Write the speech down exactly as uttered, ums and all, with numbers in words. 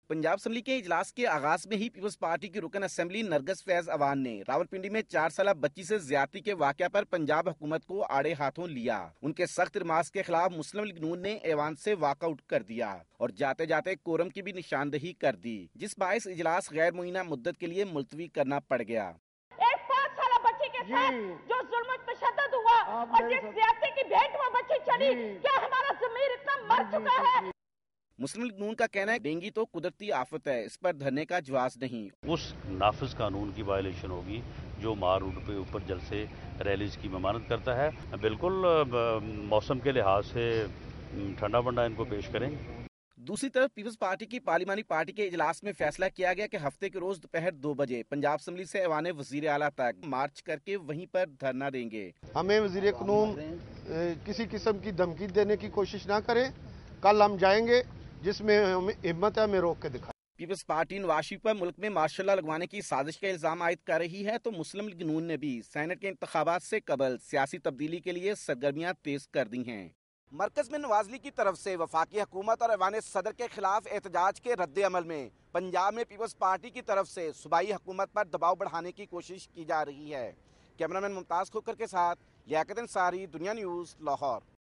Punjab assembly के इजलास के आगाज में ही पीपल्स पार्टी की रुकन असम्बली नरगस फैज अवान ने रावलपिंडी में चार साल बच्ची से ज्यादती के वाकया पर पंजाब हुकूमत को आड़े हाथों लिया। उनके सख्त रिमार्क्स के खिलाफ मुस्लिम लीग नून ने ऐवान से वॉकआउट कर दिया और जाते जाते कोरम की भी निशानदही कर दी, जिस बायस इजलास गैर मुइना मुद्दत के लिए मुलतवी करना पड़ गया। एक पाँच साल बच्ची के साथ जो जुल्म तशद्दुद हुआ और जिस ज्यादती की भेंट वो बच्ची चली, क्या हमारा ज़मीर इतना मर चुका है? मुस्लिम लीग नून का कहना है डेंगी तो कुदरती आफत है, इस पर धरने का जवाब नहीं। उस नाफिज कानून की वायलेशन होगी जो मार रोड पे ऊपर जलसे रैलीज की ममानत करता है। बिल्कुल मौसम के लिहाज से ठंडा बंडा इनको पेश करेंगे। दूसरी तरफ पीपल्स पार्टी की पार्लिमानी पार्टी के इजलास में फैसला किया गया कि हफ्ते के रोज दोपहर दो बजे पंजाब असम्बली से ऐवान वजीर आला तक मार्च करके वहीं पर धरना देंगे। हमें वजीर कानून किसी किस्म की धमकी देने की कोशिश ना करें। कल हम जाएंगे, जिसमें हिम्मत है हमें रोक के दिखा। पीपल्स पार्टी नवाज शरीफ पर मुल्क में मार्शल लॉ लगवाने की साजिश का इल्जाम आयद कर रही है, तो मुस्लिम लीग नून ने भी सेनेट के इंतखाबात से कबल सियासी तब्दीली के लिए सरगर्मियां तेज कर दी हैं। मरकज में नवाज लीग की तरफ से वफाकी हुकूमत और ऐवान सदर के खिलाफ एहतजाज के रद्द अमल में पंजाब में पीपल्स पार्टी की तरफ से सूबाई हुकूमत पर दबाव बढ़ाने की कोशिश की जा रही है। कैमरामैन मुमताज खोकर के साथ लियाकत अंसारी, दुनिया न्यूज़, लाहौर।